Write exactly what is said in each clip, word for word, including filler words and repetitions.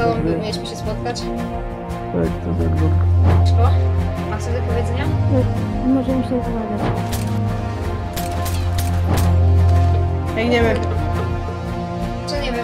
tobą mieliśmy się spotkać? Tak, to ze mną. Szko? Masz coś do powiedzenia? Możemy się zamawiać. Jak nie wiem. Co nie wiesz?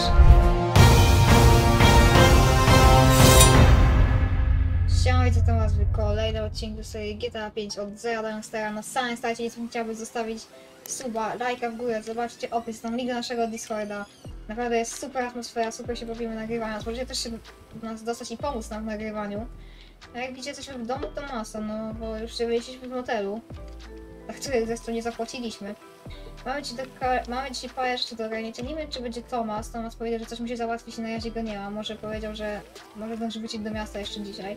Siemajcie, to was w kolejnym odcinku serii G T A pięć od zera do Youngstera. Na samym starcie nic chciałbym zostawić suba, lajka w górę, zobaczcie opis, tam link do naszego Discorda. Naprawdę jest super atmosfera, super się bawimy nagrywania. Możecie też się do nas dostać i pomóc nam w nagrywaniu. A jak widzicie, jesteśmy w domu Tomasa, no bo już się byliśmy w motelu, za który zresztą nie zapłaciliśmy. Mamy, ci do, mamy dzisiaj parę rzeczy do ogarnięcia. Nie wiem, czy będzie Tomas. Tomas powiedział, że coś musi załatwić i na razie go nie ma. Może powiedział, że może zdąży wrócić do miasta jeszcze dzisiaj.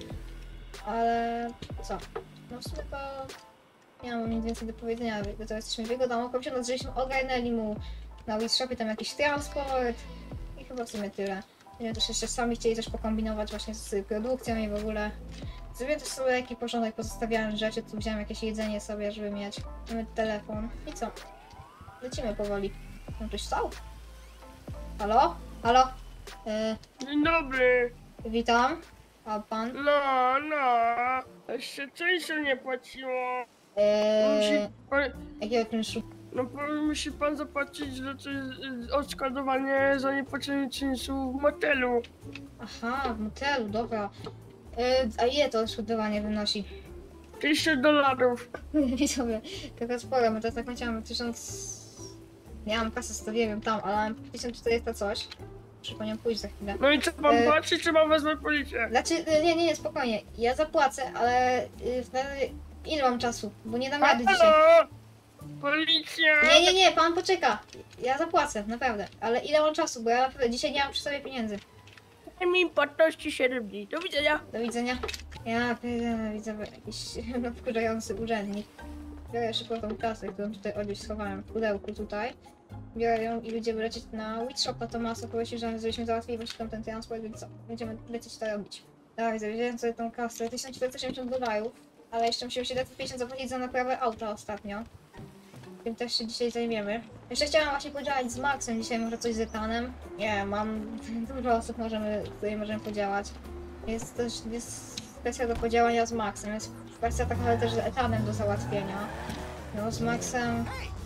Ale co? No w sumie to nie mam nic więcej do powiedzenia. To jesteśmy w jego domu. Komisjon, żeśmy ogarnęli mu na Witshopie tam jakiś transport i chyba w sumie tyle. Nie wiem, też jeszcze sami chcieli też pokombinować właśnie z produkcją i w ogóle. Zrobiłem też sobie jakiś porządek, pozostawiałem rzeczy, tu wziąłem jakieś jedzenie sobie, żeby mieć. Mamy telefon. I co? Lecimy powoli. No ktoś stał? Halo? Halo? Yy, Dzień dobry. witam. A pan? No, no. Jeszcze częścią nie płaciło. Musi Yy, pan, jakiego czynszu? no pan, musi pan zapłacić za to, y, odszkodowanie za niepłacenie czynszu w motelu. Aha, w motelu, dobra. Yy, a ile to odszkodowanie wynosi? tysiąc dolarów. I sobie, tylko sporo, bo to tak chciałam tysiąc... Nie mam kasy, to nie wiem tam, ale mam tysiąc czterysta coś. Muszę po nią pójść za chwilę. No i co pan E- płaci, czy pan wezmę policję? Znaczy, y, nie, nie, nie, spokojnie. Ja zapłacę, ale... y, Ile mam czasu? Bo nie dam rady dzisiaj. Halo? Policja! Nie, nie, nie, pan poczeka. Ja zapłacę, naprawdę. Ale ile mam czasu, bo ja naprawdę dzisiaj nie mam przy sobie pieniędzy. Termin płatności siedem dni. Do widzenia. Do widzenia. Ja pierdolę, widzę jakiś no, wkurzający urzędnik. Biorę szybko tą kasę, którą tutaj gdzieś schowałem w pudełku tutaj. Biorę ją i będziemy lecieć na Witshop na Tomasa. Prosił, że żebyśmy załatwili właśnie tam ten transport, więc co? Będziemy lecieć to robić. Dobra, widzę, wziąłem sobie tą kasę, tysiąc czterysta siedemdziesiąt dolarów, ale jeszcze musimy siedemset pięćdziesiąt zapłacić za naprawę auta ostatnio. Tym też się dzisiaj zajmiemy. Jeszcze chciałam właśnie podziałać z Maxem dzisiaj, może coś z Etanem. Nie, mam dużo osób, możemy, z którymi możemy podziałać. Jest też jest kwestia do podziałania z Maxem, jest kwestia tak naprawdę też z Etanem do załatwienia. No z Maxem...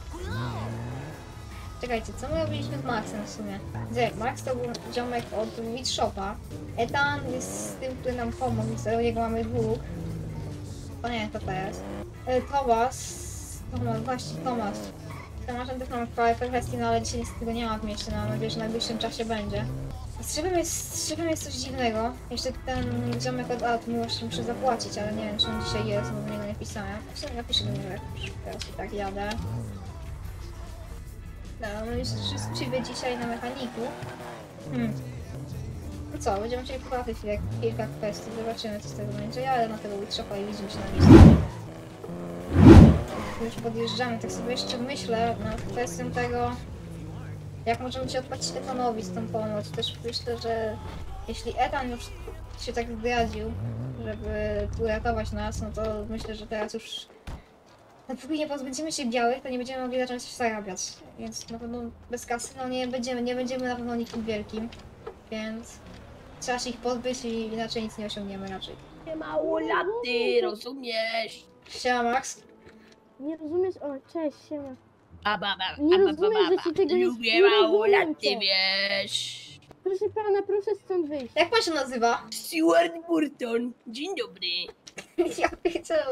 Czekajcie, co my robiliśmy z Maxem w sumie? Zek, Max to był ziomek od Witshopa. Etan jest tym, który nam pomógł, z niego mamy dług. O nie, to teraz. E, Tomas... Tomas, właśnie Tomas. Z Tomasem też mam parę kwestii, no ale dzisiaj niestety go nie ma w mieście, no mam nadzieję, że w najbliższym czasie będzie. A z szybem jest, z szybem jest coś dziwnego. Jeszcze ten ziomek od aut mi właśnie muszę zapłacić, ale nie wiem, czy on dzisiaj jest, bo do niego nie pisałem. W sumie napiszę do niego, jak już teraz i tak jadę. No, no już wszyscy dzisiaj na mechaniku. Hmm. No co, będziemy chcieli popatrzeć jak kilka kwestii, zobaczymy co z tego będzie. Ja jadę na tego Witshopa i widzimy się na miejscu. Już podjeżdżamy, tak sobie jeszcze myślę nad kwestią tego, jak możemy się odpłacić Etanowi z tą pomoc. Też myślę, że jeśli Etan już się tak zdradził, żeby uratować nas, no to myślę, że teraz już dopóki nie pozbędziemy się białych, to nie będziemy mogli zacząć zarabiać. Więc na pewno bez kasy no nie będziemy, nie będziemy na pewno nikim wielkim. Więc trzeba się ich pozbyć i inaczej nic nie osiągniemy raczej. Nie mało laty, rozumiesz? Siema Max. Nie rozumiesz? O, cześć, siema. Ba, ba, ba, Nie ba, rozumiem, ba, ba, że ci tego nie- Lubię nie mało rozumiem laty, cię. wiesz. Proszę pana, proszę stąd wyjść. Jak pan się nazywa? Stewart Burton. Dzień dobry. Ja widzę.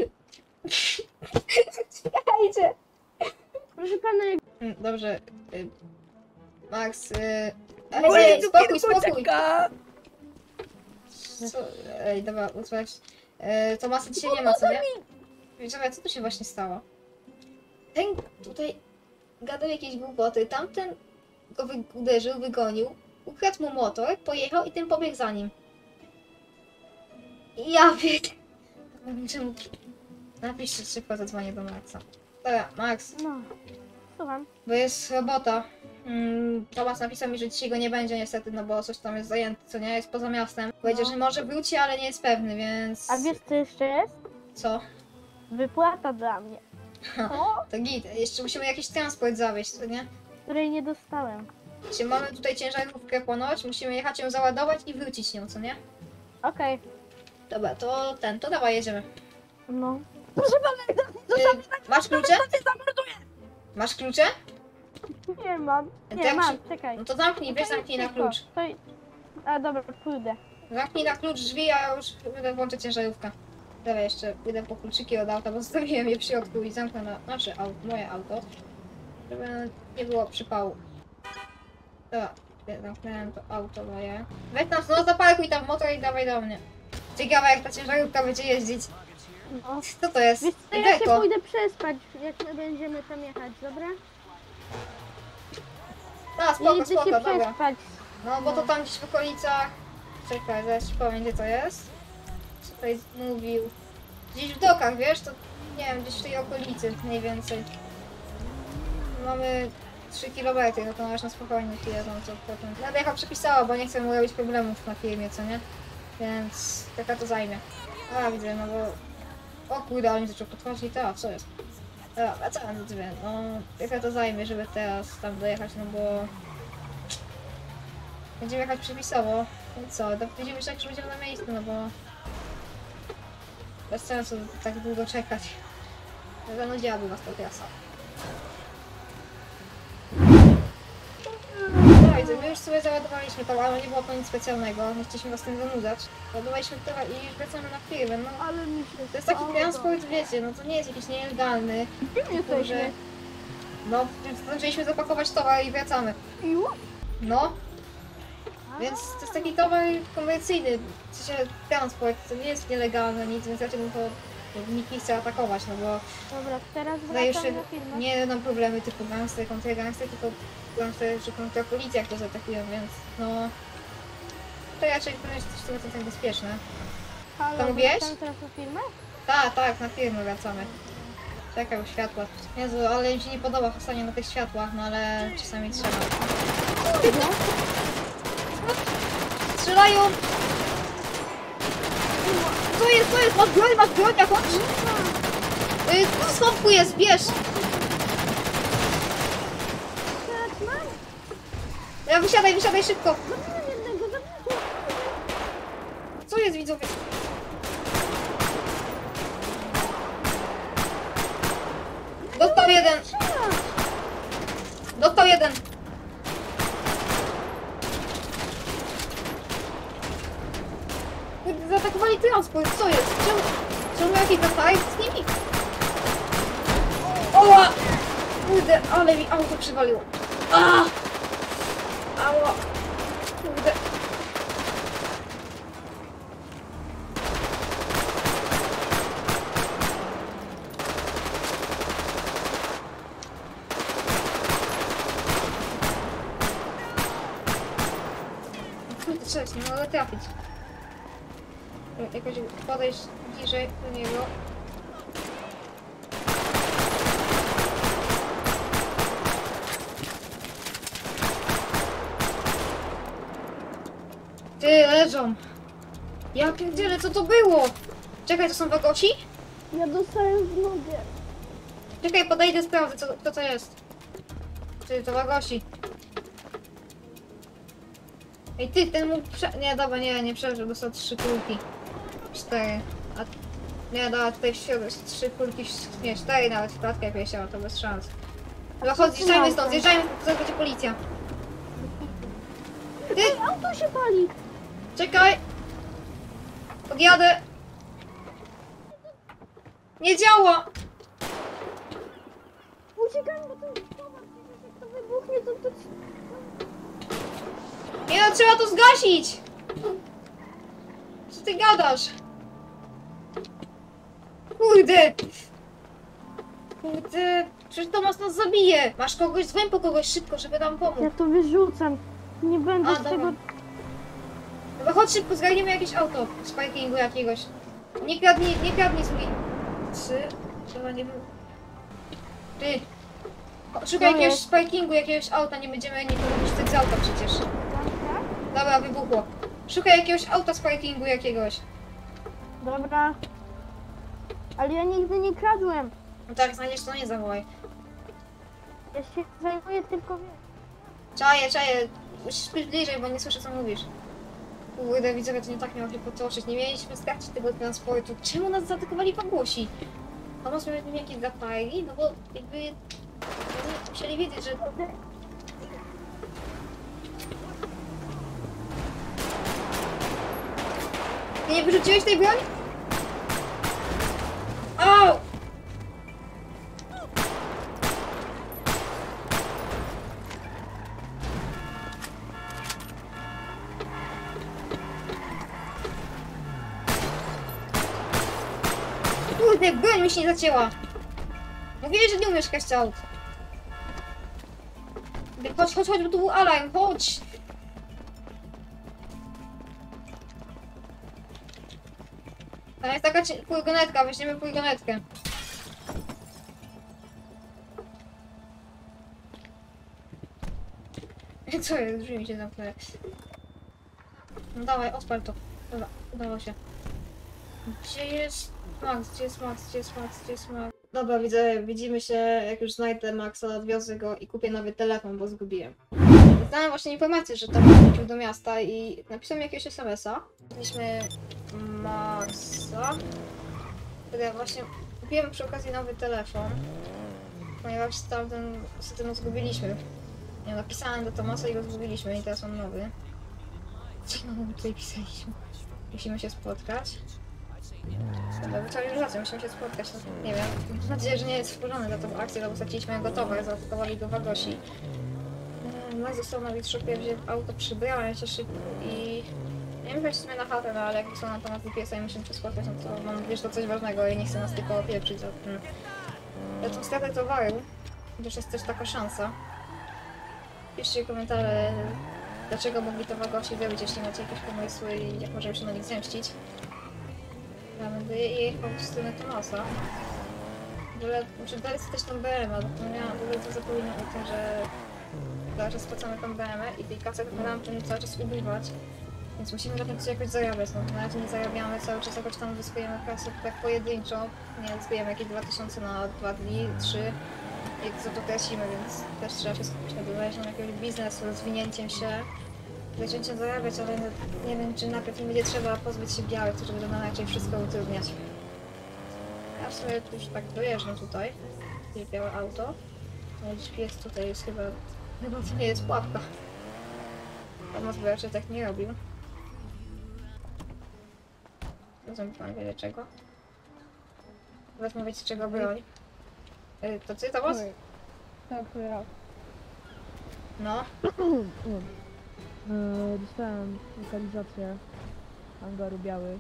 Czekajcie. Proszę pana, jak... Mm, Dobrze. y, Max, y... Moje Ej, ej, spokój, cukierko spokój! czeka. Co? Ej, dobra, usłyszałeś. Y, Tomasa dzisiaj nie ma, co nie? Czekaj, co tu się właśnie stało? Ten tutaj gadał jakieś głupoty, tamten go wy uderzył, wygonił, ukradł mu motor, pojechał i ten pobiegł za nim. I ja wiem, czemu... Napiszcie szybko, zadzwonię do Maxa. Dobra, Max, No, słucham. bo jest robota. Mm, Tomas napisał mi, że dzisiaj go nie będzie niestety, no bo coś tam jest zajęty, co nie? Jest poza miastem. Powiedział, No. że może wróci, ale nie jest pewny, więc... A wiesz co jeszcze jest? Co? Wypłata dla mnie. O, To git. Jeszcze musimy jakiś transport zawieźć, co nie? której nie dostałem. Czy mamy tutaj ciężarówkę ponoć, musimy jechać ją załadować i wrócić nią, co nie? Okej. Dobra, to ten, to dawaj, jedziemy. No. Proszę pana, Y, masz klucze? Masz klucze? nie mam. To Nie jak mam, przy- czekaj. No to zamknij, weź To zamknij na jest klucz. szybko. To... A dobra, pójdę. Zamknij na klucz drzwi, a ja już będę włączyć ciężarówkę. Dawaj jeszcze, pójdę po kluczyki od auta, bo zostawiłem je w środku i zamknę na, znaczy au, moje auto. Żeby nie było przypału. Dobra, ja zamknąłem to auto moje. Weź tam, no zaparkuj tam motor i dawaj do mnie. Ciekawe jak ta ciężarówka będzie jeździć. No. Co to jest? Wiesz co, ja się Iveco. pójdę przespać, jak my będziemy tam jechać, dobra? No Ja spoko, idę spoko, się dobra. przespać. No bo to tam gdzieś w okolicach... Czekaj, zaraz ci powiem gdzie to jest. Co tutaj mówił? Gdzieś w dokach, wiesz? To nie wiem, gdzieś w tej okolicy mniej więcej. Mamy trzy kilometry, no to możesz na spokojnie chwilę tam co potem. Będę jechał przepisała, bo nie chcę mu robić problemów na firmie, co nie? Więc taka to zajmie. A widzę, no bo... O kurde, ale mi zaczął podchodzić, to co jest? Dobra, wracałem do drzwi. No, jaka to zajmie, żeby teraz tam dojechać, no bo... Będziemy jechać przepisowo. No co, będziemy już jak już będziemy na miejscu, no bo... Bez sensu tak długo czekać. Zanudziłaby was ta trasa. No i my już sobie załadowaliśmy to, ale nie było to nic specjalnego. Nie chcieliśmy was tym zanudzać. Ładowaliśmy to i już wracamy na firmę, no. Ale mi się To jest taki transport, wiecie, no to nie jest jakiś nielegalny. Gdzie my Tylko, że... jesteśmy? No, więc zdążyliśmy zapakować towar i wracamy. Już? No, więc to jest taki towar komercyjny, w sensie transport, to nie jest nielegalne nic, więc raczej bym to nikt nie chce atakować, no bo Dobra, teraz tutaj już wracam na firmę. nie będą problemy typu gangster, kontrgangster, tylko gangster czy kontrapolicja, jak to zaatakują, więc no to raczej powinno być sto procent bezpieczne. Halo, to mówiłeś? wracam teraz na firmę? Tak, tak, na firmę wracamy. Czekaj, u światła. Jezu, ale mi się nie podoba hasanie na tych światłach, no ale czasami trzeba. Strzelają! Co jest, co jest? Masz broń, masz broń jakąś? Yy, w schowku jest, bierz! Teraz mam? Ja wysiadaj, wysiadaj szybko! Zabiłem jednego, zabiłem. Co jest, widzowie? Dostał jeden! Dostał jeden! Kurde, zaatakowali transport, co jest? Czemu, czemu jakiś dostałeś z nimi? Oła! Kurde, ale mi auto przywaliło. A! Ała! Kurde. Kurde, cześć, nie mogę trafić. Jakoś podejść bliżej do niego. Ty, leżą! Ja pierdzielę, co to było? Czekaj, to są wagosi? Ja dostałem w nogę. Czekaj, podejdę, sprawdzę, co to, co jest. Ty, to wagosi. Ej, ty, ten mógł prze... Nie, dobra, nie, nie przeżył, dostał trzy kulki. Cztery. A... Nie, dobra, tutaj w środku jest trzy kulki, nie, cztery nawet w klatkę jak wisiała, to bez szans. Dobra, chodź, zjeżdżajmy stąd, zjeżdżajmy, bo zaraz będzie policja. Ty, Auto się pali. czekaj! Podjadę! Nie działa! Uciekam, bo to jak to wybuchnie, to to... Nie no, trzeba to zgasić! Co ty gadasz? Kurde! Kurde, przecież Tomas nas zabije! Masz kogoś, dzwoń po kogoś szybko, żeby nam Ja pomóc. to wyrzucam. Nie będę A, z dobra. tego... Dobra, chodź szybko, zgarniemy jakieś auto z parkingu jakiegoś. Nie kradnij, nie kradnij swój... Trzy? Trzeba nie wiem... Ty! O, szukaj Co jakiegoś jest? z parkingu, jakiegoś auta, nie będziemy nikogo puszczać z auta przecież. Dobra, wybuchło. Szukaj jakiegoś auta z parkingu jakiegoś. Dobra. Ale ja nigdy nie kradłem. No tak, znajdziesz to, nie zawołaj. Ja się zajmuję tylko... wie- Czaję, czaję. Musisz być bliżej, bo nie słyszę, co mówisz. Kurde, widzowie, to nie tak miało się potoczyć. Nie mieliśmy stracić tego transportu. Czemu nas zaatakowali Wagosi? A może mieli jakieś zapali? No bo jakby... Oni musieli wiedzieć, że... Ty nie wyrzuciłeś tej broni? Au! Kurde, broń mi się nie zacięła! Mówiłeś, że nie umiesz kraść aut. Chodź, chodź, chodź, bo tu był alarm, chodź! To jest taka ci- furgonetka, weźmiemy furgonetkę. Co jest? Drzwi mi się zamknęły. No dawaj, odpal to. Dobra, udało się. Gdzie jest Max? Gdzie jest Max? Gdzie jest Max? Gdzie jest Max? Dobra, widzę, widzimy się, jak już znajdę Maxa, odwiozę go i kupię nowy telefon, bo zgubiłem. Znałem właśnie informację, że tam wrócił do miasta i napisał mi jakiegoś es em es a. Mieliśmy Maxa. Wtedy właśnie kupiłem przy okazji nowy telefon, ponieważ tamten niestety no zgubiliśmy. Nie, napisałem do Tomasa i go zgubiliśmy i teraz mam nowy. Co my tutaj pisaliśmy? Musimy się spotkać. Dobra, całą już rację, musimy się spotkać. No, nie wiem, mam nadzieję, że nie jest wkurzony za tą akcję, no bo straciliśmy jego towar, zaatakowali go Wagosi. Max został na Witshopie, wziął auto, przybrałem się szybko i... Nie wiem, wejść sobie na chatę, no ale jak są na temat G P S a i musimy się spotkać, no to mam, wiesz, to coś ważnego i nie chcę nas tylko opieprzyć za tym. Ja tą stratę towaru, gdyż jest też taka szansa. Piszcie komentarze, dlaczego mogli to Wagosi zrobić, jeśli macie jakieś pomysły i jak możemy się na nich zemścić. Ja będę jechał w stronę Tomasa. W ogóle muszę dalej też tą B M, ale zapomniałam, w ogóle to zapominam o tym, że cały czas spłacamy tą B M i tej kasy nam tym cały czas ubywać. Więc musimy na tym coś jakoś zarabiać. No, na razie nie zarabiamy, cały czas jakoś tam zyskujemy kasę tak pojedynczo. Nie zyskujemy jakieś dwa tysiące na dwa dni, trzy. I za to tracimy, więc też trzeba się skupić na dodawaniem jakiegoś biznesu, rozwinięciem się. Zaczęciem zarabiać, ale nie, nie wiem, czy najpierw nie będzie trzeba pozbyć się białych, którzy będą nam raczej wszystko utrudniać. Ja sobie już tak dojeżdżam tutaj. Jest białe auto. Gdzieś jest tutaj, jest chyba... Chyba to nie jest pułapka. Tomas by raczej tak nie robił. Rozumiem, pan wie czego. Wezmę wiecie czego broń. Y, To ty, Tomas? Tak, to ja. No. E, dostałem lokalizację hangaru białych.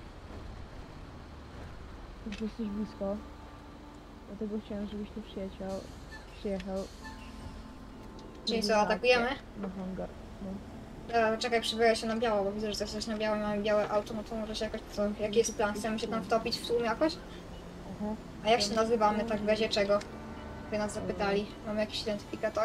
Już jesteś blisko. Dlatego chciałem, żebyś tu przyjechał. Przyjechał. Czyli co, atakujemy? Na hangar. No. Dobra, czekaj, przybiorę się na biało, bo widzę, że jesteś na biało i mamy białe auto, no to może się jakoś, co, jaki jest plan? Chcemy się tam wtopić w tłum jakoś? Aha. A jak się nazywamy, tak w razie czego? By nas zapytali. Mamy jakiś identyfikator?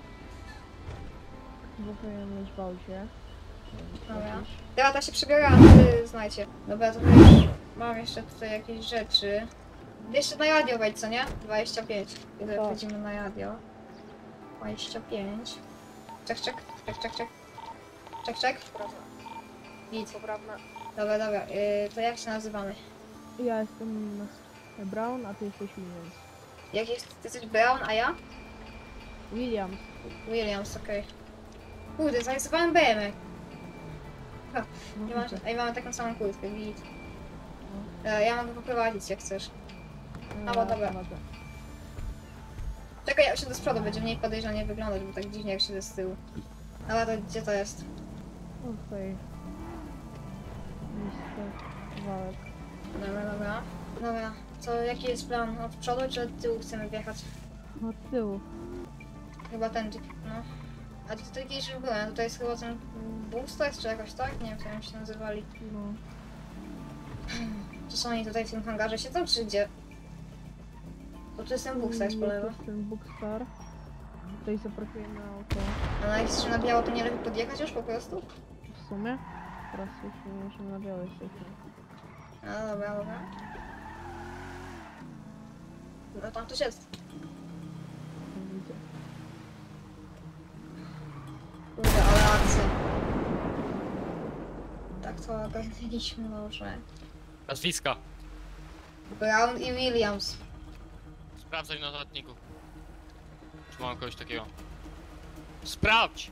Bo powinieneś bał się. Dobra. Dobra, to się przybiorę, a ty znajcie. Dobra, to już mam jeszcze tutaj jakieś rzeczy. Jeszcze na radio wejdź, co nie? dwadzieścia pięć. Kiedy Tak. wchodzimy na radio. dwadzieścia pięć. Czek, czek, czek, czek, czek. Czek, czek. Nic. Poprawne. Dobra, dobra, yy, to jak się nazywamy? Ja jestem Brown, a ty jesteś Williams. Jak jest, ty jesteś Brown, a ja? Williams. Williams, okej. Kurde, zarysowałem B M. Ha, No, nie masz, ej, mamy taką samą kurtkę, git. E, ja mogę poprowadzić jak chcesz. No, bo dobra. Czekaj, ja się do przodu, będzie mniej podejrzanie wyglądać, bo tak dziwnie jak się z tyłu. Dobra, to gdzie to jest? Okej. Miejsce, kawałek. Dobra, dobra. Dobra, to jaki jest plan? Od przodu czy od tyłu chcemy wjechać? Od tyłu. Chyba ten typ, no. A to tutaj kiedyś już byłem, tutaj jest chyba ten Boosters czy jakoś tak? Nie wiem, jak oni się nazywali. No. Czy są oni tutaj w tym hangarze siedzą, czy gdzie? Bo tu jest ten Boosters po lewo. To jest ten Bookstar. Tutaj zaparkujemy auto. A na jak na biało to nie lepiej podjechać już po prostu? W sumie? Teraz już musimy na białe jesteśmy. No dobra, dobra. No tam coś jest. Tam widzę. to ogarnęliśmy może. Nazwiska. Brown i Williams. Sprawdzaj w notatniku. Czy mam kogoś takiego? Sprawdź!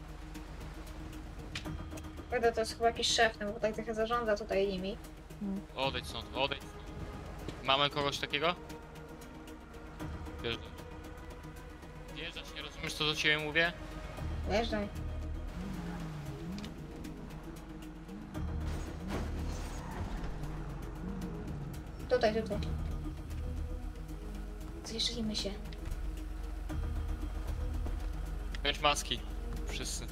Kurde, to jest chyba jakiś szef, no bo tak trochę zarządza tutaj nimi. Odejdź stąd, odejdź stąd. Mamy kogoś takiego? Wiesz, wjeżdżasz, nie rozumiesz co do ciebie mówię? Wjeżdżaj. Tutaj, tutaj. Zjeżdżajmy się. Bądź maski. Wszyscy.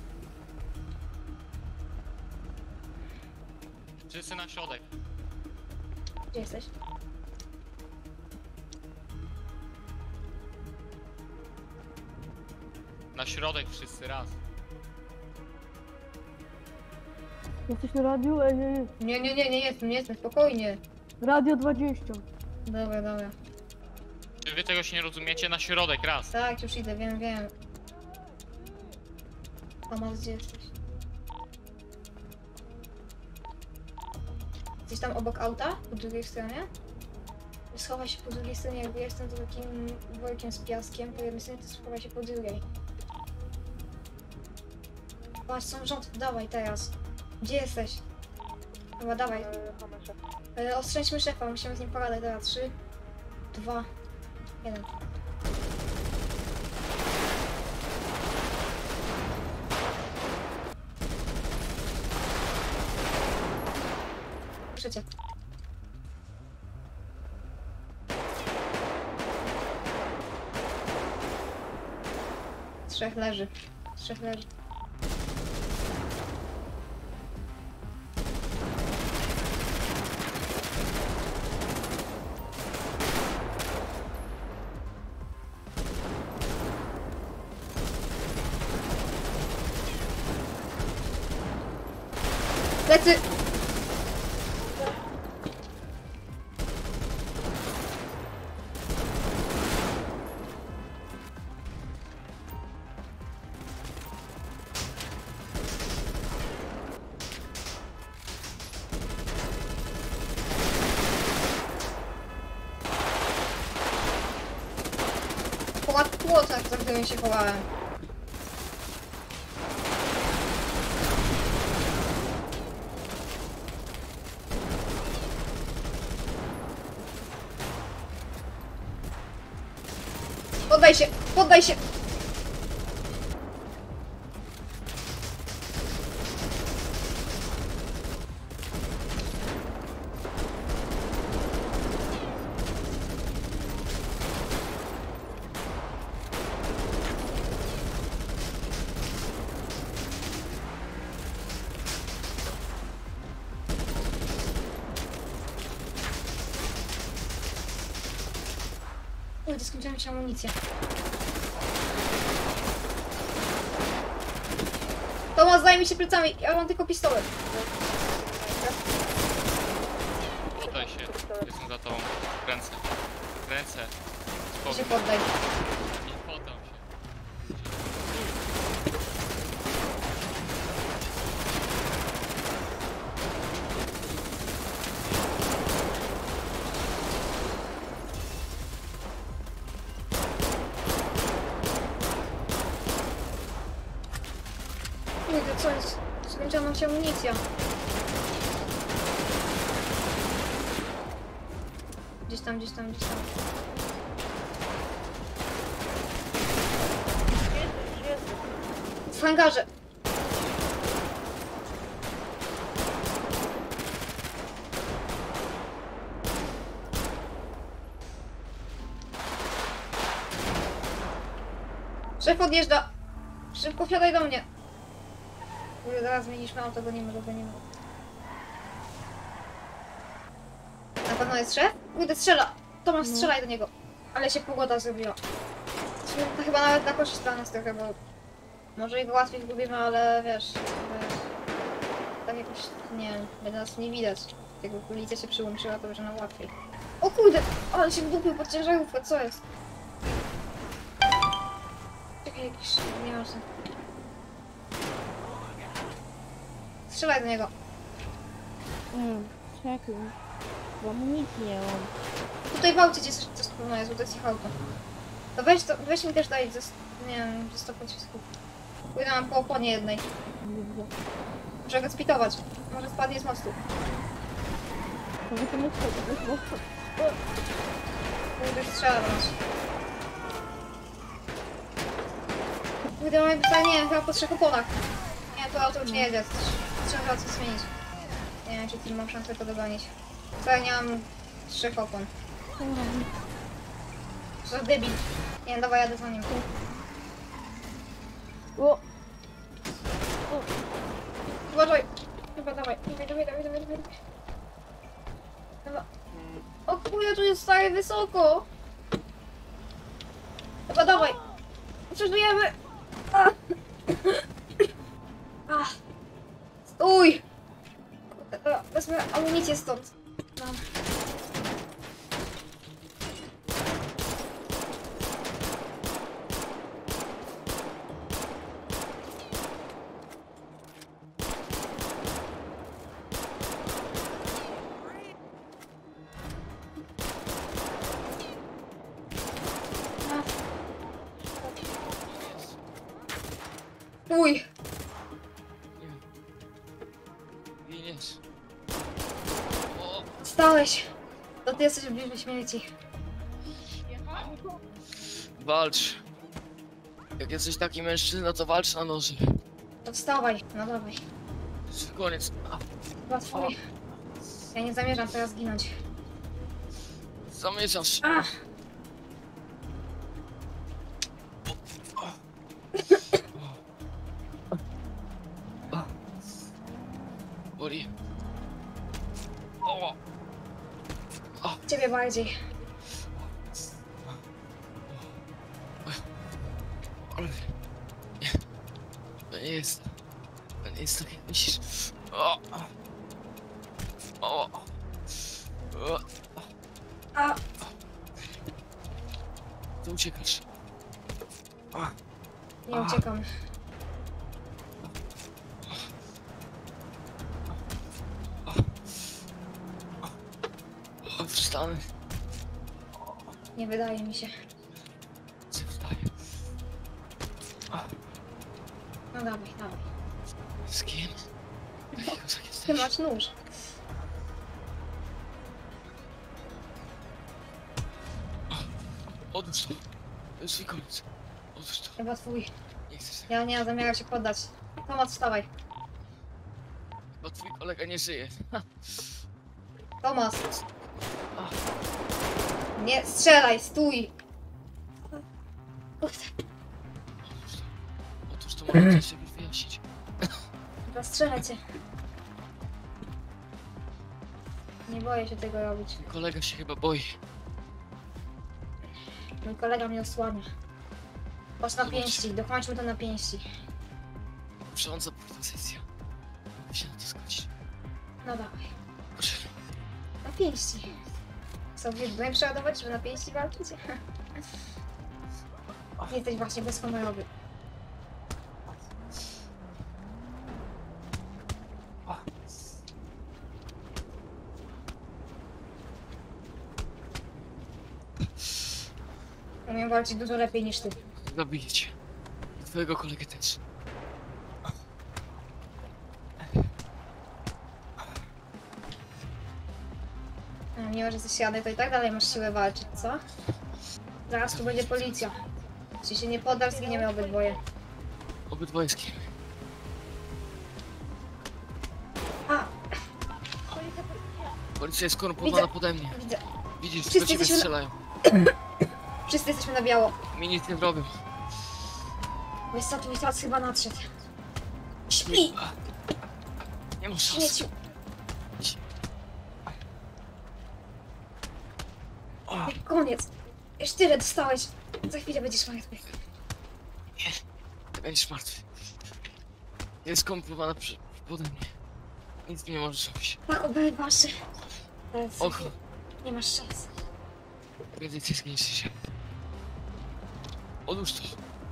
Wszyscy na środek. Gdzie jesteś? Na środek wszyscy, raz. Jesteś na radiu? Ej, nie, nie. Nie, nie, nie, nie jestem, nie jestem, spokojnie. Radio dwadzieścia. Dobra, dobra. Czy wy czegoś nie rozumiecie? Na środek, raz. Tak, już idę, wiem, wiem. Tomasz, gdzie jesteś? Jesteś tam obok auta? Po drugiej stronie? Schowaj się po drugiej stronie, jakby ja jestem to takim workiem z piaskiem, po jednej stronie to schowaj się po drugiej. Patrz, są rząd, dawaj teraz. Gdzie jesteś? Chyba dawaj. E, ostrzęśmy szefa, musimy z nim pogadać teraz. Trzy, dwa, jeden. Proszę cię. Trzech leży. Trzech leży. Lecy! Ponad płotach, za którym się chowałem. Poddaj się! Poddaj się! Oj, to skończyłem się amunicję. Tomasz, zajmij mi się plecami, ja mam tylko pistolet. Poddaj się. Jestem za tobą. Ręce. Ręce. Ja się Spokój. poddaj. Nie poddam się. Kurde, co jest? Skończyła nam się amunicja. Gdzieś tam, gdzieś tam, gdzieś tam. W hangarze. Szef odjeżdża. Szybko wsiadaj do mnie. Kurde, zaraz zmieniliśmy auto, gonimy go, gonimy. Na pewno jest szef? Kurde, strzela! Tomasz, No. strzelaj do niego. Ale się pogoda zrobiła. To chyba nawet na korzyść dla nas trochę, bo... Może jego łatwiej zgubimy, ale wiesz... jakby- Tak jakoś, nie wiem, będzie nas nie widać. Jakby policja się przyłączyła, to będzie nam łatwiej. O kurde! Ale się wdupił pod ciężarówkę, co jest? Czekaj, jakiś... nieważne. Strzelaj do niego. Nie wiem, czekaj. Bo amunicji nie mam. Tutaj w aucie gdzieś coś coś pewno jest, bo to jest ich auto. To weź, to weź mi też daj, ze, nie wiem, ze sto pocisków. Pójdę mam po oponie jednej. Nie widzę. Muszę go spitować. Może spadnie z mostu. Może to jest to jest mocno. Pójdę strzelać. Pójdę mam jakby, nie wiem, chyba po trzech oponach. Nie, to auto już nie jedzie. Trzeba coś zmienić. Nie wiem, czy film mam szansę to dogonić. Co ja nie mam trzech opon. Co robi? Co za debil. Nie, dawaj, jadę za nim. O! Uważaj! Chyba dawaj, dawaj, dawaj, dawaj, dawaj, dawaj. Chyba... O kurde, tu jest stary wysoko! Chyba dawaj! Przeżyjemy! A. A. Stój! Kurde, wezmę amunicję stąd. Mam. Uj! Giniesz. O, Stałeś! To ty jesteś bliżej śmierci. walcz. Jak jesteś taki mężczyzna, to walcz na noży. To wstawaj, no dawaj. Koniec. A, Chyba twój. Ja nie zamierzam teraz ginąć. zamierzasz. Ach! Boli. O, Ciebie bardziej. ale... Nie. To nie jest... To nie jest tak, jak myślisz. O. O. O. A! To uciekasz. A. Nie uciekam. O, wstanę. Nie wydaje mi się. Co wstaję? No dawaj, dawaj. Z kim? Jaki kozak Ty jesteś? masz nóż. Odłóż to. To jest twój koniec. Odłóż to. Chyba twój. Nie chcesz tego. Ja nie mam zamiaru się poddać. Tomat, wstawaj. Bo twój kolega nie żyje. Tomas. Nie strzelaj, stój. Kurde, Otóż to. Otóż to mogę coś sobie wyjaśnić. zastrzelę cię. Nie boję się tego robić. Kolega się chyba boi. Mój kolega mnie osłania. Patrz na Zobacz. pięści, dokończmy to na pięści. Przełącza propozycja. Mogę się na to zgodzić. No dawaj. Proszę. Na pięści. Co, wiesz, byłem przeładować, żeby na pięści walczyć? Jesteś właśnie bezhonorowy. Umiem walczyć dużo lepiej niż ty. Zabiję cię. I twojego kolegę też. A mimo, że jesteś siadny, to i tak dalej masz siłę walczyć, co? Zaraz tu będzie policja. Jeśli się nie poddasz, zginiemy obydwoje. Obydwoje z kim? A! Policja jest skorumpowana Widzę. pode mnie. Widzę. Widzisz, Wszyscy do ciebie jesteśmy na- strzelają. Wszyscy jesteśmy na biało. Mi nic nie robią. Wiesz co, twój czas chyba nadszedł. Śpi! Nie ma szans. Śmieciu! O, Koniec. Już tyle dostałeś. Za chwilę będziesz martwy. ty będziesz martwy. Jest skorumpowana przy- pode mnie. Nic mi nie możesz robić. Tak, obydwaszy. Teraz Och, nie masz szans. prędzej ty zginiesz się. Odłóż to.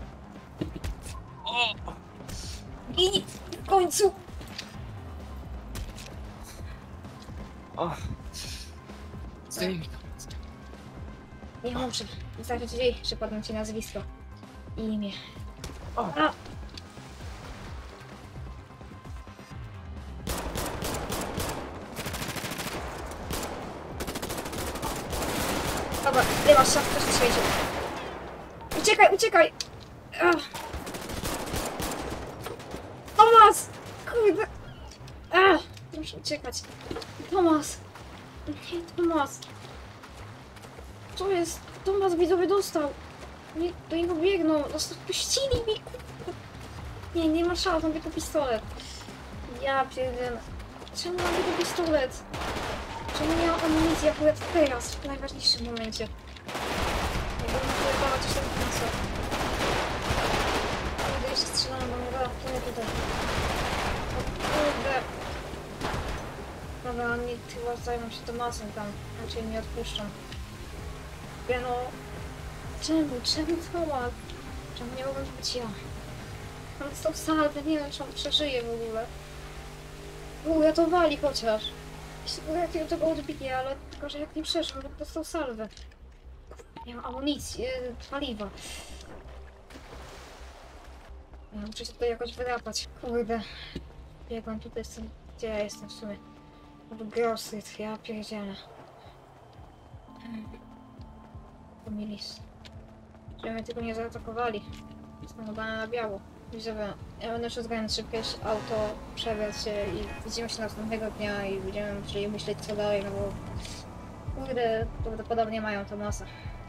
O! Gini! W końcu! O. Zdejmij mi to. Nie muszę. Wystarczy ci, że podam ci nazwisko. I imię. O. A. Dobra, nie masz szans, też świecie. Uciekaj, uciekaj! Ach. Tomas! Kurde! Ach, muszę uciekać. Tomas! Nie, Tomas! Co jest? Tomas widzowie dostał! Nie, do niego biegną! Dostał, puścili mi! Kurde. Nie, nie ma szans, mam tylko pistolet. Ja pierdzielę. Czemu mam tylko pistolet? Czemu nie mam amunicji akurat teraz, w najważniejszym momencie? Jakbym wyjebała coś tam w końcu. Kurde, jeszcze strzelam, bo nie da, to nie tutaj. O kurde. Dobra, oni chyba zajmą się Tomasem tam, raczej mnie odpuszczą. Ja no... Czemu? Czemu Tomas? Czemu nie mogłem być ja? On dostał salwę, nie wiem czy on przeżyje w ogóle. Uratowali chociaż. Jeśli go jak tego odbili, ale tylko, że jak nie przeżył, to dostał salwę. Nie mam amunicji, yy, paliwa. Ja muszę się tutaj jakoś wydrapać. Kurde. Biegłem tutaj, jestem... Gdzie ja jestem w sumie? W Grove Street, ja pierdzielę. Pomilis. Żeby mnie tylko nie zaatakowali. Jestem udana na biało. Widzowie, ja będę szukając szybkość auto, przebrać się i widzimy się następnego dnia i będziemy musieli myśleć co dalej, no bo... Kurde, prawdopodobnie mają Tomasa.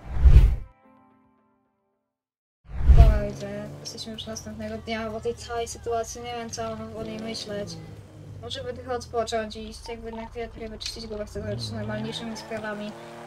Dobra, widzę, jesteśmy już następnego dnia, bo tej całej sytuacji nie wiem co mam o niej myśleć. Może by trochę odpocząć i jakby na chwilę trochę wyczyścić głowę, chcę zrobić normalniejszymi sprawami.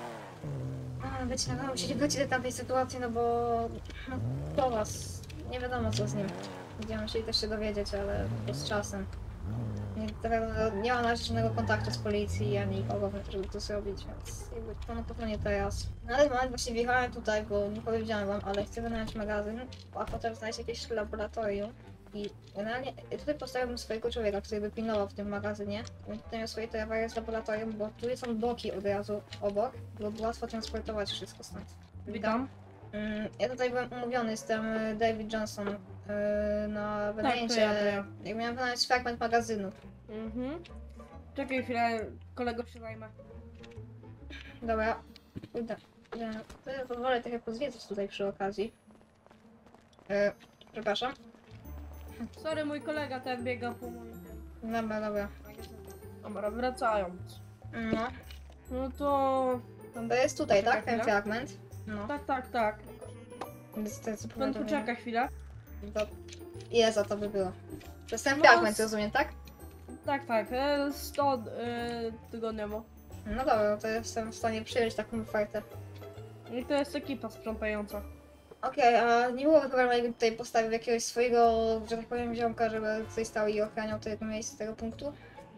A, być na musieli wrócić do tamtej sytuacji, no bo... No, po was. Nie wiadomo co z nim. Będziemy musieli też się dowiedzieć, ale to z czasem. Nie, teraz nie ma na razie żadnego kontaktu z policji, ani nikogo, żeby to zrobić, więc jakby to na pewno nie teraz. Na ten moment właśnie wjechałem tutaj, bo nie powiedziałem wam, ale chcę wynająć magazyn, a potem znaleźć jakieś laboratorium. I generalnie tutaj postawiłbym swojego człowieka, który by pilnował w tym magazynie. Tutaj miał swoje towary z laboratorium, bo tu są doki od razu obok, byłoby łatwo transportować wszystko stąd. Witam. Mm, Ja tutaj byłem umówiony, jestem y, David Johnson y, na wynajęcie, to ja, to ja. jak miałem wynająć fragment magazynu. Mhm. Czekaj chwilę, kolego się zajmę. Dobra, uda. uda- To ja pozwolę trochę pozwiedzać tutaj przy okazji. Y, Przepraszam. Sorry, mój kolega tak biega po moim. Dobra, dobra. Dobra, wracając. No, No to... no to jest tutaj, Poczekaj tak? Ten chwilę. fragment. No, Tak, tak, tak. więc to jest Pan poczeka chwilę. To ile za to by było? To jest ten No, fragment, z- rozumiem, tak? Tak, tak, e, sto e, tygodniowo. No dobra, no to jestem w stanie przyjąć taką ofertę. I to jest ekipa sprzątająca. Okej, a nie byłoby problemu, jakbym tutaj postawił jakiegoś swojego, że tak powiem, ziomka, żeby tutaj stał i ochraniał to jedno miejsce z tego punktu?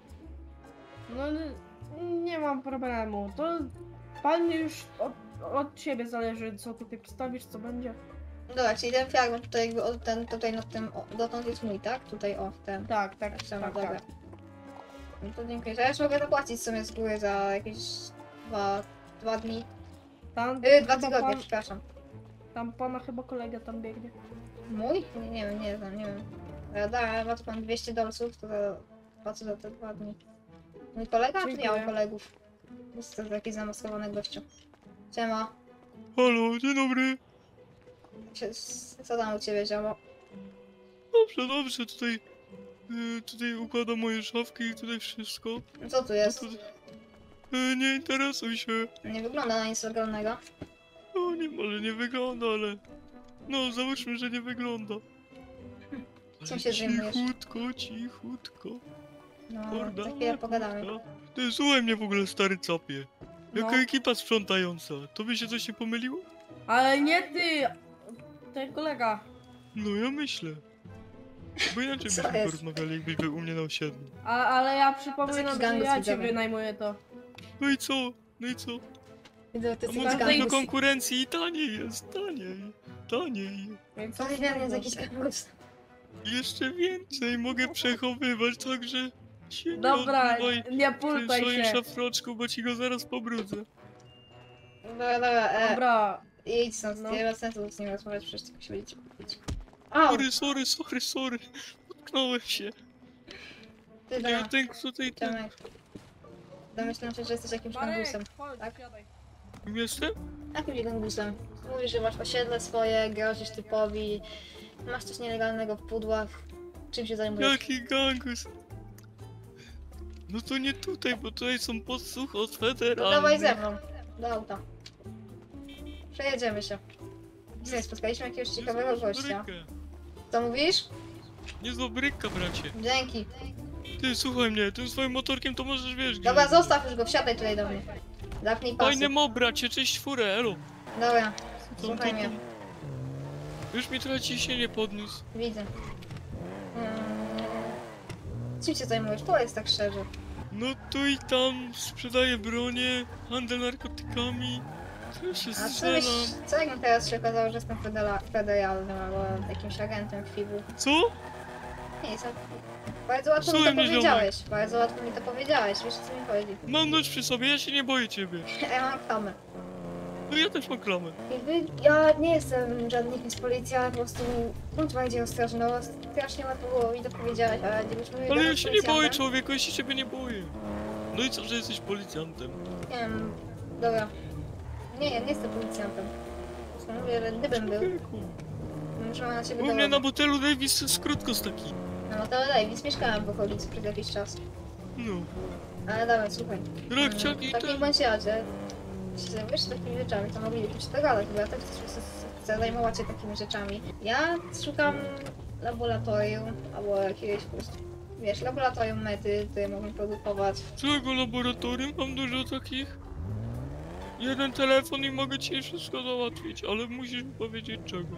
No n- nie mam problemu. To pan już od, od siebie zależy, co tutaj postawisz, co będzie. Dobra, czyli ten fragment tutaj jakby od, ten tutaj nad tym, o, dotąd jest mój, tak? Tutaj o, ten. Tak, tak, Tak tak, samo, tak. dobra. tak. No to dziękuję. To ja już mogę zapłacić sobie z góry za jakieś dwa, dwa dni. Tam, Yy, dwa chyba tygodnie, pan, przepraszam. tam pana chyba kolega tam biegnie. Mój? Nie, nie wiem, nie znam, nie wiem. Ja dałem, ma tu pan dwieście dolców, to za- płacę za te dwa dni. Mój kolega? Czy nie Dziękuję. mam kolegów? Jest to taki zamaskowany gościu. Siema. Halo, dzień dobry. Sie- Co tam u ciebie, ziomo? Dobrze, dobrze, tutaj... y, tutaj układam moje szafki i tutaj wszystko. Co tu No jest? to, y, nie interesuj się. Nie wygląda na nic ogromnego. No, nie, może nie wygląda, ale... No, załóżmy, że nie wygląda. Czym Ale się zajmujesz? Cichutko, cichutko. No, Morda, za chwilę pogadamy. morda. Ty, słuchaj mnie w ogóle, stary capie. Jaka No. ekipa sprzątająca? Tobie się coś nie pomyliło? Ale nie ty! Ten kolega. No, ja myślę. Bo inaczej Co byśmy jest? porozmawiali, jakbyś był u mnie na osiedlu. A, ale ja To przypominam, jest że jakiś ja gang cię widzowy. wynajmuję to. No i co? No i co? Widzę, ty A jesteś może Bardzo do gangus. konkurencji i taniej jest, taniej. Taniej. Więc To jest jakiś gangus. I jeszcze więcej mogę przechowywać, także Się nie Dobra, odzywaj nie tym pultaj swoim się. szafroczku, bo ci go zaraz pobrudzę. Dobra, dobra, e, Dobra, idź stąd, No. nie ma sensu z nim rozmawiać, przecież tylko się będziecie mówić. Au! Sorry, sorry, sorry, sorry. Utknąłem się. Ty, Nie, dobra, ten tutaj ten. Tomek. Domyślam się, że jesteś jakimś Marek, gangusem. chodź, tak? siadaj. Jestem? Jakimś gangusem. Mówisz, że masz osiedle swoje, grozisz typowi, masz coś nielegalnego w pudłach. Czym się zajmujesz? Jaki gangus? No to nie tutaj, bo tutaj są podsłuch od No federalnych. dawaj ze mną, do auta. Przejedziemy się. Dzisiaj spotkaliśmy jakiegoś ciekawego Niezła gościa. brykę. Co mówisz? Niezła bryka, bracie. Dzięki. Ty, słuchaj mnie, tym swoim motorkiem to możesz, wiesz, gdzie... Dobra, zostaw już go, wsiadaj tutaj do mnie. Zapnij pasy. Fajne mo, bracie, cześć furę, elo. Dobra, Co słuchaj to- mnie. Już mi trochę ciśnienie podniósł. Widzę. Hmm. Czym się zajmujesz? Powiedz tak szczerze. No tu i tam sprzedaję bronię, handel narkotykami. Też się A co, byś, strzelam. co jakbym teraz się okazało, że jestem federa- federalnym albo jakimś agentem F I B-u? Co? Nie, jestem... Bardzo łatwo mi Słuchaj to mnie, powiedziałeś. Bardzo łatwo mi to powiedziałeś. Wiesz, o co mi chodzi. Mam nóż przy sobie, ja się nie boję ciebie. Ja mam klamę. No ja też mam klamę. Jakby ja nie jestem żadnym z policji, ale po prostu bądź bardziej ostrożny. No, strasznie łatwo było mi to powiedziałeś, ale gdybyś mówił Ale do ja nas się nie boję, policjantem- człowieku, ja się ciebie nie boję. No i co, że jesteś policjantem? Nie wiem, dobra. Nie, ja nie jestem policjantem. Po prostu mówię, że gdybym był, Człowieku. muszę na ciebie U mnie na dowodzić. Botelu Davis jest krótko taki. No to Davis, mieszkałem w okolicy przez jakiś czas. No. Ale dobra, słuchaj. Rakciak i W takim ten... bądź razie, jeśli zajmujesz się takimi rzeczami, to moglibyśmy się dogadać, bo ja też chcę, chcę zajmować się takimi rzeczami. Ja szukam laboratorium, albo jakiegoś po prostu, wiesz, laboratorium mety, które mogą produkować. Całego laboratorium mam dużo takich. Jeden telefon i mogę ci wszystko załatwić, ale musisz mi powiedzieć czego.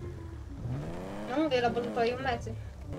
No mówię, laboratorium mety.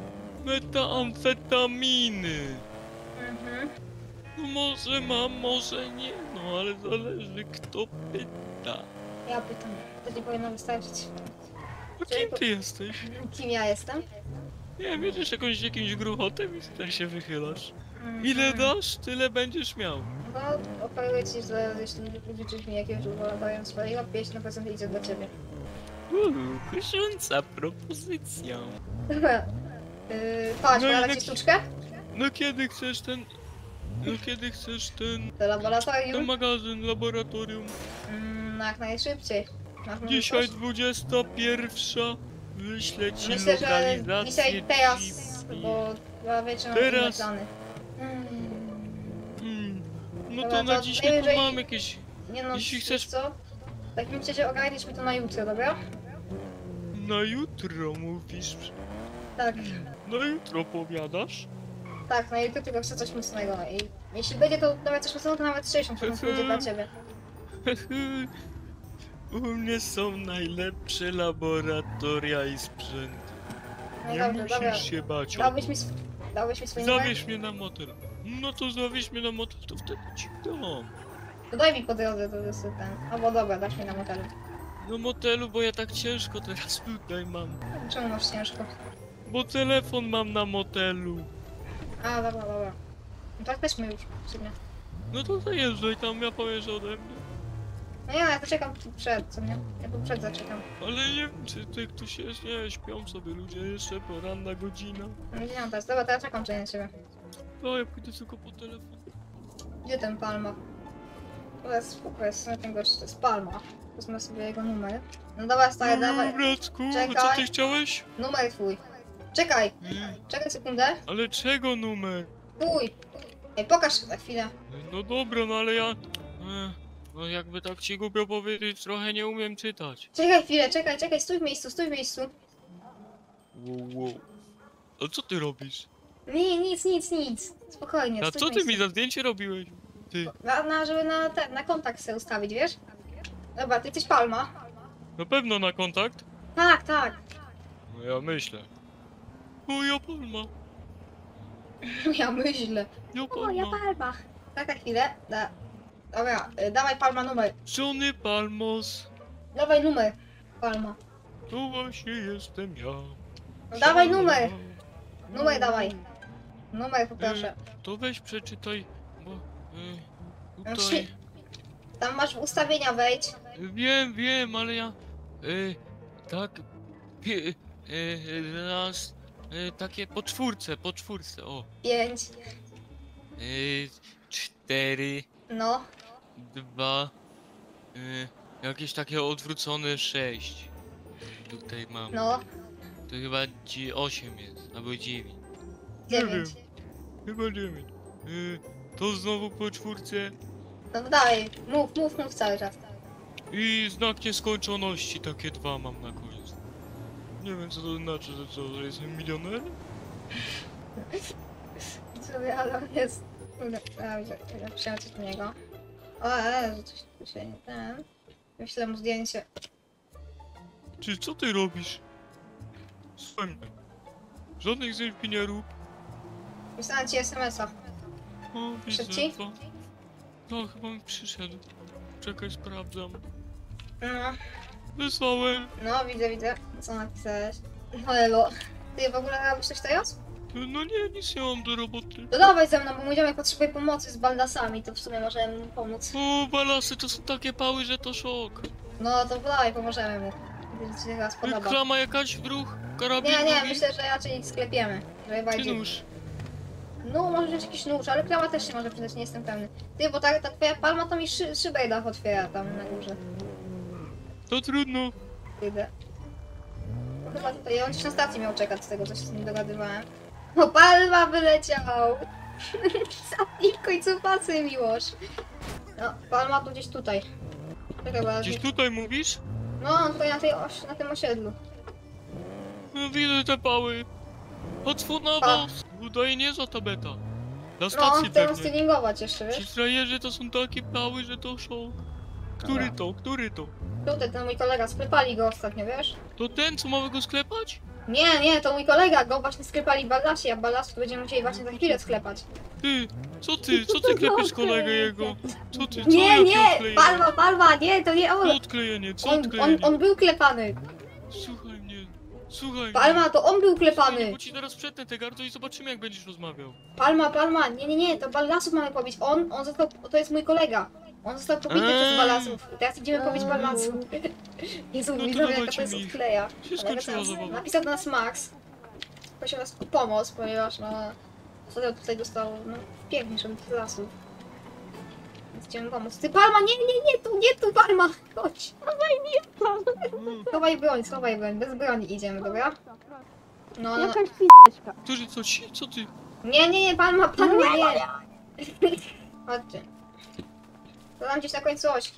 Metamfetaminy. Mhm. No może mam, może nie, no ale zależy kto pyta. Ja pytam, to ci powinno wystarczyć. A kim ty jesteś? Kim ja jestem? Nie wiem, jedziesz jakąś, jakimś gruchotem i tutaj się wychylasz. Mhm. Ile dasz, tyle będziesz miał. No, oferuję ci, że jeśli wyczysz mi jakiegoś laboratorium swojego, pięćdziesiąt procent idzie dla ciebie. Uuu, kusząca propozycja. Dobra. Yy, patrz, No i podam jak- ci sztuczkę? No kiedy chcesz ten... No kiedy chcesz ten... Do Ten laboratorium? magazyn, laboratorium. Mm, no jak najszybciej. Masz może Dzisiaj coś? dwudziesta pierwsza. Wyślę ci Myślę, że lokalizację dzisiaj, teraz, Jeepi. bo chyba wiecie, mam Teraz. inne plany. Mm, Hmm. No Dobra, to na to dzisiaj to najwyżej- mam jakieś... Nie no, Jeśli wiesz chcesz- co? W takim razie ogarniesz mi to na jutro, dobra? Na jutro mówisz. Tak, Na jutro powiadasz? tak, na jutro tylko chcę coś mocnego i jeśli będzie to nawet coś mocnego, to nawet sześćdziesiąt procent pójdzie dla ciebie. U mnie są najlepsze laboratoria i sprzęt. No Nie dobrze, musisz dobra. się bać o Dałbyś to. mi, sw- dałbyś mi swój numer? Zawieź mnie na motel. No to zawieź mnie na motel, to wtedy ci dam. To daj mi po drodze, to jest ten. Albo dobra, dasz mi na motelu. No motelu, bo ja tak ciężko teraz tutaj mam. Czemu masz ciężko? Bo telefon mam na motelu. A, dobra, dobra. No tak weźmy już, w sumie. No to zajeżdżaj tam, ja powiem, że ode mnie. No ja, ja poczekam tu przed, co nie? Ja tu przed zaczekam. Ale nie wiem, czy ty ktoś jest, nie, śpią sobie ludzie jeszcze, poranna godzina. No nie mam teraz, dobra, to ja czekam tutaj na ciebie. No ja pójdę tylko po telefon. Gdzie ten Palma? To jest, to jest na ten gość, to jest Palma. Wezmę sobie jego numer. No dobra, stary, No, dawaj. bratku, a co Czekaj. ty chciałeś? Numer twój. Czekaj, Nie. czekaj sekundę. Ale czego numer? Twój. Ej, pokaż za chwilę. No dobra, no ale ja... Ech, no jakby tak ci głupio powiedzieć, trochę nie umiem czytać. Czekaj chwilę, czekaj, czekaj, stój w miejscu, stój w miejscu. Wow, wow. A co ty robisz? Nie, nic, nic, nic. Spokojnie, A stój co w ty mi miejscu. za zdjęcie robiłeś? Ty, Na, na, żeby na, ten, na kontakt sobie ustawić, wiesz? Dobra, ty jesteś Palma. na pewno na kontakt? Tak, tak. No ja myślę. O, ja Palma. Ja myślę. Ja O, ja Palma. Palma. Czekaj chwilę. Da. Dobra, y, dawaj Palma numer. Johnny Palmos. Dawaj numer. Palma. To właśnie jestem ja. No dawaj numer. Numer dawaj. Numer poproszę. to weź przeczytaj, bo... Y, No, tutaj... Tam masz w ustawienia wejdź. Wiem, wiem, ale ja... Y, tak... Pie, y, raz... Y, takie po czwórce, po czwórce, o. Pięć. Y, cztery, No. dwa... Y, jakieś takie odwrócone sześć. Tutaj mam. No. To chyba dzie- osiem jest, albo dziewięć. Dziewięć. Chyba dziewięć. Y, to znowu po czwórce. No dalej. Mów, mów, mów cały czas. I znak nieskończoności, takie dwa mam na końcu. Nie wiem co to znaczy, że co, że jestem milionerem? Sobie, ale on jest... A, widzę, napisałem coś do niego. O, e, że coś tu się nie ten... Wyślę mu zdjęcie. Czy co ty robisz? Słuchaj mnie. Żadnych zdjęć mi nie rób. Wysłałem ci es em es a. O, widzę Szybciej? to. No, chyba mi przyszedł. Czekaj, sprawdzam. No, Wysłałem. no, widzę, widzę. Co napisałeś? No elo. Ty w ogóle robisz coś teraz? No nie, nic nie mam do roboty. No dawaj ze mną, bo mój ziomek potrzebuje pomocy z baldasami, to w sumie możemy mu pomóc. O, balasy to są takie pały, że to szok. No to dawaj, pomożemy mu. Gdy ci się teraz podoba. Klama jakaś w ruch? Karabin? Nie, nie, drugi? myślę, że raczej sklepiemy. Żeby Czy bardziej... nóż? No, może wziąć jakiś nóż, ale klama też się może przydać, nie jestem pewny. Ty, bo ta, ta twoja palma to mi szy, szybę dach otwiera tam na górze. To trudno. Idę. No chyba tutaj, on gdzieś na stacji miał czekać z tego, co się z nim dogadywałem. O, palma wyleciał! Zapnij w końcu pasy, Miłosz. No, palma tu gdzieś tutaj. Czekaj, bo ja Gdzieś gdzieś... tutaj mówisz? No, tutaj na, tej oś, na tym osiedlu. No widzę te pały. Otwór na Pa. was. Udaje nie za ta beta. Na No, stacji chcę ją pewnie. stylingować jeszcze, Ci wiesz? frajerzy to są takie pały, że to szok. Który Dobra. to? Który to? Tutaj, ten mój kolega, sklepali go ostatnio, wiesz? To ten, co mamy go sklepać? Nie, nie, to mój kolega, go właśnie sklepali ballasi, a ballasy to będziemy musieli właśnie za chwilę sklepać. Ty, co ty, co ty klepiesz kolegę jego? Co ty, co Nie, jakie nie, odklejenie? palma, palma, nie, to nie on. Co odklejenie, co On, on, odklejenie? on był klepany. Słuchaj mnie, słuchaj Palma, mnie. to on był Słuchaj mnie, klepany. bo ci teraz przetnę te gardło i zobaczymy jak będziesz rozmawiał. Palma, palma, nie, nie, nie, to ballasów mamy pobić. On, on został, to jest mój kolega. On został pobity Eee. przez ballasów. I teraz idziemy pobić ballasów. Jezu, No to widzowie, jaka dawajcie to jest mi. odkleja. Się skończyła Napisał- zabawa. Napisał do nas Max. Prosił nas o pomoc, ponieważ no... Ostatnio tutaj dostał, no, pięknie, żeby tych lasów. Więc chciałem pomóc. Ty, Palma, nie, nie, nie, tu, nie tu, Palma! Chodź! Mm, Schowaj broń, schowaj broń, bez broni idziemy, dobra? No, no, no. Jakaś p***czka. Którzy co ci, co ty? Nie, nie, nie, Palma, Palma, nie! Chodźcie. To tam gdzieś na końcu ośki.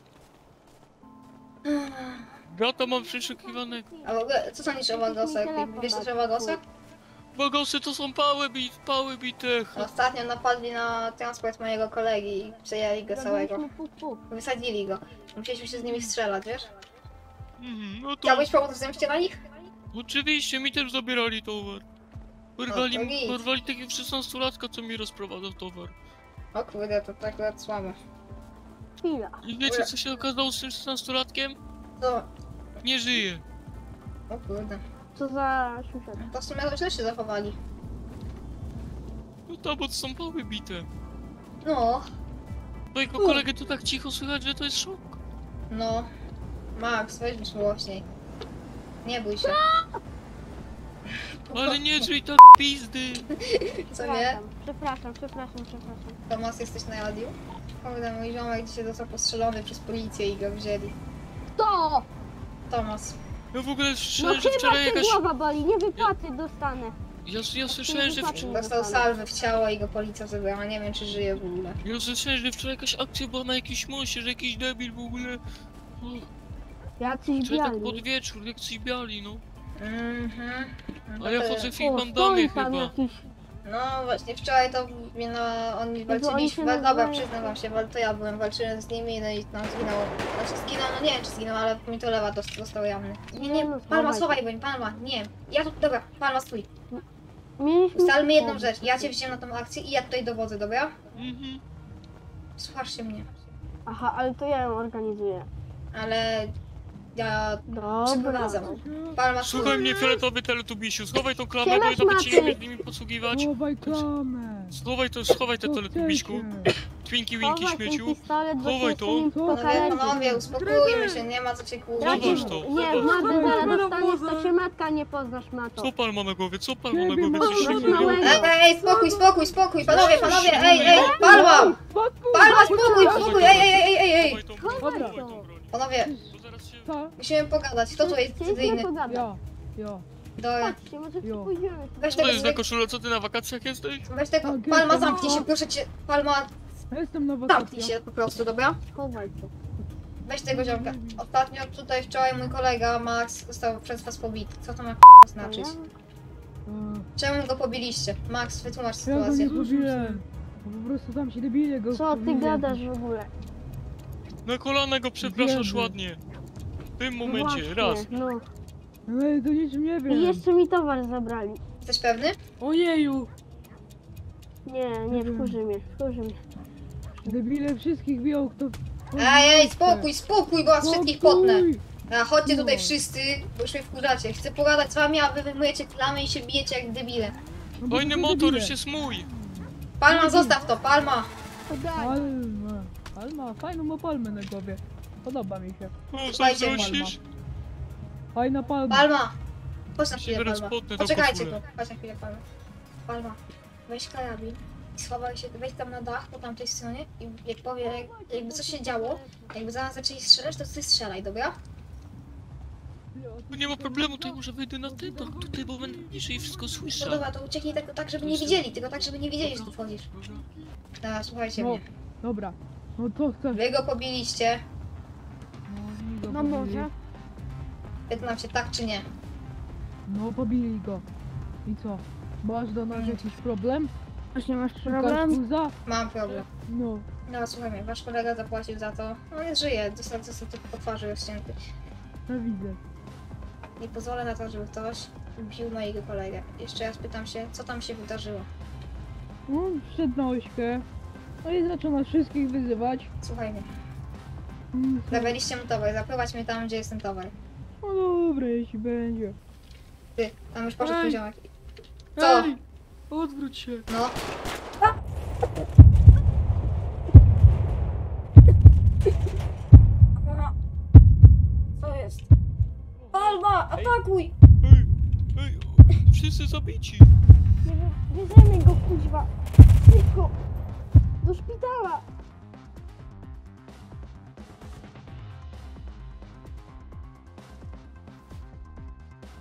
Brata mam przeszukiwanego. A w ogóle, co sądzisz o Wagosach? Wiesz coś o Wagosach? Bagosy to są pały bit, pały bitych. Ostatnio napadli na transport mojego kolegi i przejęli go całego. Zrobiliśmy puf, puf. Wysadzili go. Musieliśmy się z nimi strzelać, wiesz? Mhm, no to Chciałbyś pomóc w zemście na nich? oczywiście mi też zabierali towar. Porwali, O, to git. porwali takiego szesnastolatka, co mi rozprowadzał towar. O kurde, to tak akurat słabo. Chwila. I wiecie co się okazało z tym szesnastolatkiem? To... Nie żyje. O kurde. Co za siusiak. To w sumie to źle się zachowali. No to bo to są pały bite. No, Twojego U. kolegę to tak cicho słychać, że to jest szok. no. Max, weź już głośniej. Nie bój się. Ale nie drzwi tak pizdy. Co nie? Przepraszam, przepraszam, przepraszam. Tomas, jesteś na radiu? Kurde, mój ziomek dzisiaj został postrzelony przez policję i go wzięli. To! Tomas. Ja w ogóle No słyszałem, że chyba wczoraj cię jakaś... głowa boli, nie wypłaty dostanę. Ja, ja słyszałem, że wczoraj... Dostał salwę w ciało i go policja zabrała. Nie wiem, czy żyje w ogóle. Ja słyszałem, że wczoraj jakaś akcja była na jakimś moście, że jakiś debil w ogóle... O, Jacyś wczoraj tak biali. pod wieczór, jak coś biali, no. Mhm. No A ja to- chodzę w ich O, bandamie stoi tam chyba. jakiś... No właśnie, wczoraj to mnie na... oni oni walczyli, się wa- dobra, nazywają- przyznam wam się, wal- to ja byłem, walczyłem z nimi, no i tam zginął, znaczy zginął, no nie wiem czy zginął, ale mi to lewa dost- dostał jamny. Nie, nie, Nie, no, Palma, schowaj. schowaj broń, Palma, nie, ja tu, dobra, Palma stój. Mieliśmy... Ustalmy jedną rzecz, ja cię wziąłem na tą akcję i ja tutaj dowodzę, dobra? Mhm. Słuchasz się mnie, Aha, ale to ja ją organizuję. ale Ja Dobra. przeprowadzam. Palma, Słuchaj mnie, fioletowy teletubisiu, schowaj tą klamę, Siemasz, bo nawet się nie Maty. umiesz nimi posługiwać. Chowaj klamę! Schowaj to, schowaj te Co teletubiśku. chcecie? Twinki, winki, Chowaj ten śmieciu. pistolet, bo Chowaj się to. nim Co? Panowie, pokaleczy. panowie, uspokójmy się, nie ma co się kłócić. Zobacz to, Nie, zobacz. w mordę zaraz Zobacz. dostaniesz, to się matka nie poznasz, Mato. Co pan ma na głowie, co pan ma na Ciebie głowie, mam coś się masz dzieje? małego. Ej, ej, ej, spokój, spokój, spokój, panowie, panowie, ej, ej, Palma! Spokój! Palma, spokój, spokój, ej, ej, ej, ej, ej! Chowaj tą broń, Chowaj chowaj to. tą broń. Panowie, Bo zaraz się... Co? musimy pogadać, kto tu jest Chcieliśmy decyzyjny? pogadać. Ja, ja. Dobra, Chodźcie, może Jo. pójdziemy. weź Co to tego, jest za koszula, co ty na wakacjach jesteś? weź tego, Tak, Palma, jestem. zamknij się, proszę cię, Palma, Ja jestem na zamknij wakacjach. się po prostu, dobra? Chowaj to. Weź tego ziomka. Ostatnio tutaj wczoraj mój kolega Max został przez was pobity. Co to ma znaczyć? E, Czemu go pobiliście? Max, wytłumacz Ja go nie sytuację. pobiłem. Bo po prostu tam się debile go Co ty pobili. gadasz w ogóle? Na kolana go przepraszasz Wiemy. ładnie. W tym No momencie, właśnie, raz. No. Ale to niczym nie wiem. I jeszcze mi towar zabrali. Jesteś pewny? Ojeju! Nie, nie, wkurzy mnie, wkurzy mnie. Debile wszystkich biją, kto... Ej, ej, spokój, spokój, bo was wszystkich potnę. Spokój! A chodźcie tutaj No. wszyscy, bo już mnie wkurzacie. Chcę pogadać z wami, a wy wyjmujecie klamy i się bijecie jak debile. No bo Fajny to motor, debile. już jest mój. Palma, zostaw to, Palma! Podaj. Palma. Palma, fajną ma palmę na głowie. Podoba mi się. O, Słuchajcie, zazdrościsz? Fajna palma. Palma! Chodź na Się chwilę, teraz Palma. potnę tą Poczekajcie koszulę. tu, chodź na chwilę, Palma. Palma, weź karabin i schowaj się, wejdź tam na dach po tamtej stronie i jak powie, jak, jakby coś się działo, jakby zaraz zaczęli strzelać, to ty strzelaj, dobra? No nie ma problemu, tutaj może wyjdę na ten dach tutaj, bo będę niżej i wszystko No słyszę. dobra, to ucieknij tak, tak żeby nie widzieli, tylko tak, żeby nie widzieli, że tu wchodzisz. Dobra, słuchajcie No, mnie. dobra. No to chcesz. Wy go pobiliście, No, oni go No pobili. może. pytam się tak czy nie. No, pobili go. I co? Masz do nas jakiś problem? Właśnie masz Szukasz problem? guza? Mam problem. No. No słuchaj mnie, wasz kolega zapłacił za to. No nie żyje, dostał co tylko po twarzy rozcięty. No widzę. Nie pozwolę na to, żeby ktoś bił mojego kolegę. Jeszcze raz pytam się, co tam się wydarzyło. No, wszedł na ośkę. No i zaczął nas wszystkich wyzywać. Słuchaj mnie, Mm, co? zabraliście mu towar, zaprowadź mnie tam, gdzie jest ten towar. No dobra, jeśli będzie. Ty, tam już poszedł Ej. twój ziomek. Co? Ej, odwróć się. No. Co jest? Palma, atakuj! Ej, ej, wszyscy zabici. Nie wiem, bierzemy go, kuźwa. Szybko. Do szpitala.